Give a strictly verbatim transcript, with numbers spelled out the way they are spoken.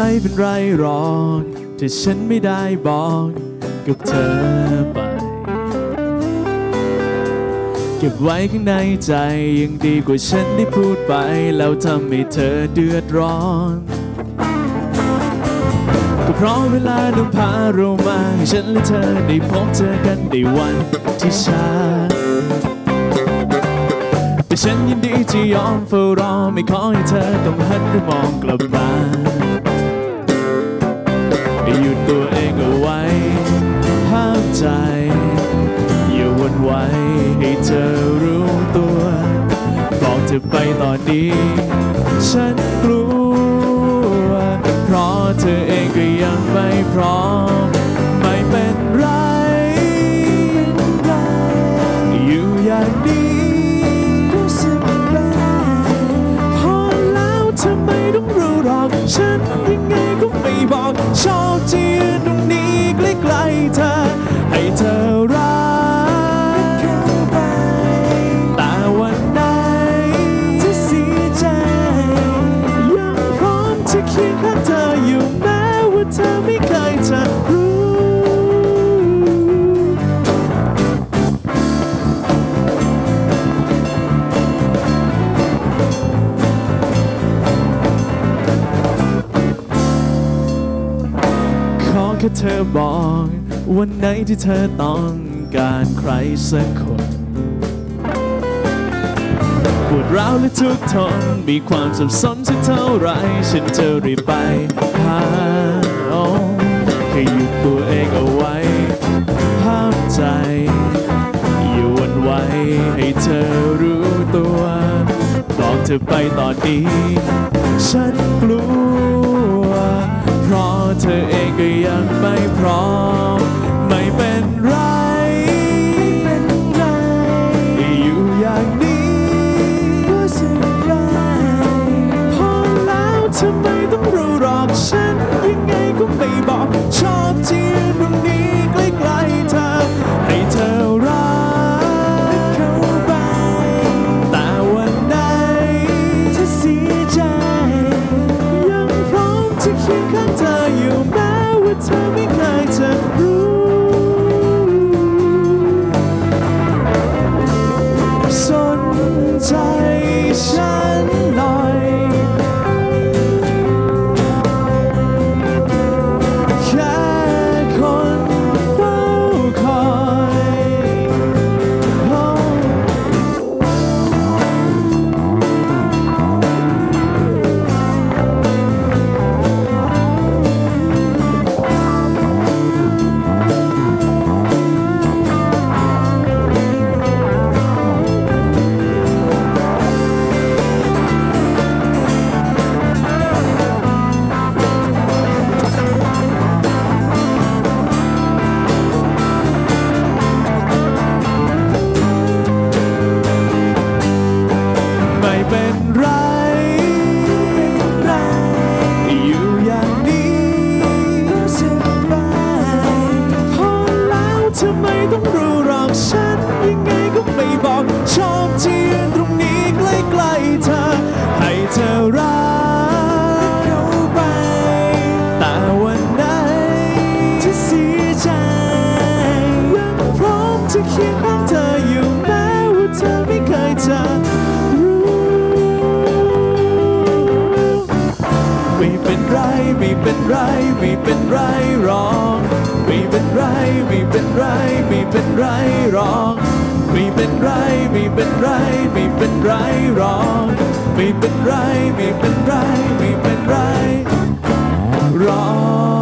เป็นไรหรอกถ้าฉันไม่ได้บอกกับเธอไปเก็บไว้ข้างในใจยังดีกว่าฉันได้พูดไปแล้วทำให้เธอเดือดร้อนก็เพราะเวลาต้องพาเรามาให้ฉันและเธอได้พบเจอกันในวันที่ช้าแต่ฉันยินดีจะยอมเฝ้ารอไม่ขอให้เธอต้องหันไปมองกลับมาหยุดตัวเองเอาไว้ห้ามใจอย่าวนไว้ให้เธอรู้ตัวบอกเธอไปตอนนี้ฉันกลัวเพราะเธอเองก็ยังไม่พร้อมไม่เป็นไรอยู่อย่างนี้รู้สึกได้พอแล้วทำไมต้องรู้หรอกฉันยังไงก็ไม่บอกชอบที่ยืนตรงนี้ใกล้ๆเธอให้เธอรักเข้าไปแต่วันไหนที่เสียใจยังพร้อมจะเคียงข้างเธออยู่แม้ว่าเธอไม่เคยจะรู้แค่เธอบอกวันไหนที่เธอต้องการใครสักคนปวดร้าวและทุกข์ทนมีความสับสนสักเท่าไรฉันจะรีบไปหาแค่หยุดตัวเองเอาไว้ห้ามใจอย่าหวั่นไหวให้เธอรู้ตัวบอกเธอไปตอนนี้ฉันกลัวเพราะเธอเองก็ยังไม่พร้อมไม่เป็นไรอยู่อย่างนี้รู้สึกได้พอแล้วทำไมต้องรู้หรอกฉันยังไงก็ไม่บอกชอบที่ยืนตรงนี้ใกล้ๆเธอให้เธอรักเข้าไปแต่วันไหนที่เสียใจยังพร้อมจะเคียงข้างเธออยู่แม้ว่าเธอไม่เคยจะรู้สนใจฉันหน่อยแค่คนเฝ้าคอยไม่เป็นไรอยู่อย่างนี้รู้สึกได้พอแล้วทำไมต้องรู้หรอกฉันยังไงก็ไม่บอกชอบที่ยืนตรงนี้ใกล้ๆเธอให้เธอรักเข้าไปแต่วันไหนที่เสียใจยังพร้อมจะเคียงข้างเธออยู่แม้ว่าเธอไม่เคยจะไม่เป็นไรไม่เป็นไรไม่เป็นไรหรอกไม่เป็นไรไม่เป็นไรไม่เป็นไรหรอกไม่เป็นไรไม่เป็นไรไม่เป็นไรหรอกไม่เป็นไรไม่เป็นไรไม่เป็นไรหรอก